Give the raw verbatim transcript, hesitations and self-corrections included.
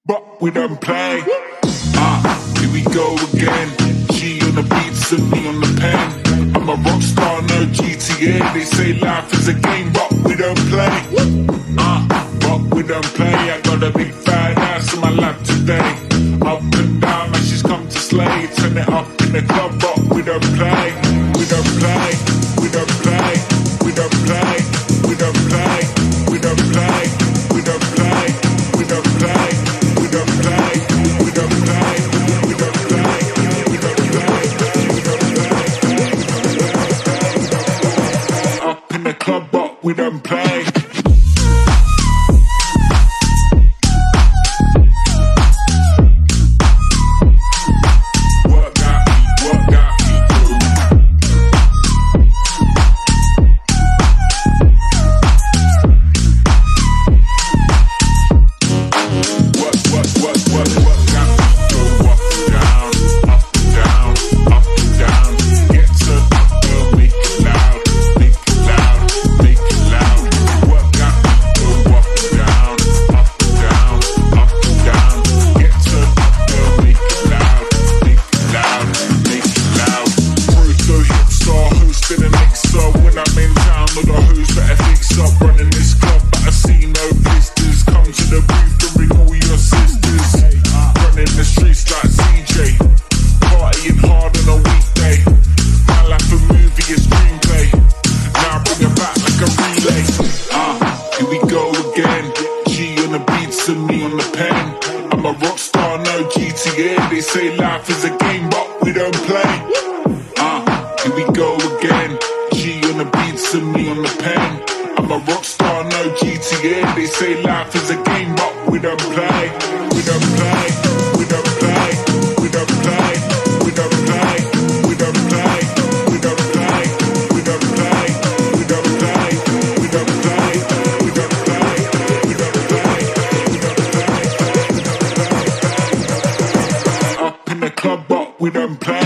but we don't play. Ah, here we go again. G on the beats and me on the pen. I'm a rock star, no G T A. They say life is a game, but we don't play. Ah, but we don't play. I got a big fat ass in my lap today. Up and down, man, she's come to slay. Turn it up in the club, but we don't play. We don't play. We don't play. We don't play. We don't play. We don't play. We don't play. We don't play. We don't play. We don't play. We don't play. We don't play. We don't play. Up in the club, but we don't play. We don't play.